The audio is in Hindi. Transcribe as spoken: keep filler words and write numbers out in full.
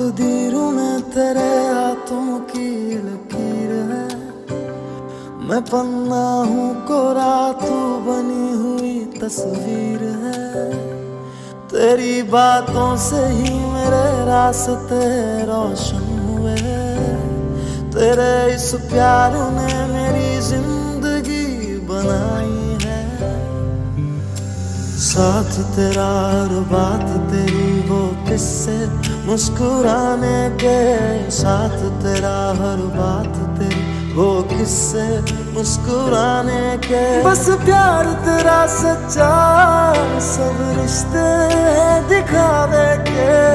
तकदीर में तेरे हाथों की लकीर है। मैं पन्ना हूँ कोरा, तू बनी हुई तस्वीर है। तेरी बातों से ही मेरे रास्ते रोशन हुए। तेरे इस प्यार ने मेरी जिंदगी बनाई है। साथ तेरा हर बात तेरी वो किस्से मुस्कुराने के, साथ तेरा हर बात तेरी वो किस्से मुस्कुराने के। बस प्यार तेरा सच्चा, सब रिश्ते दिखावे के।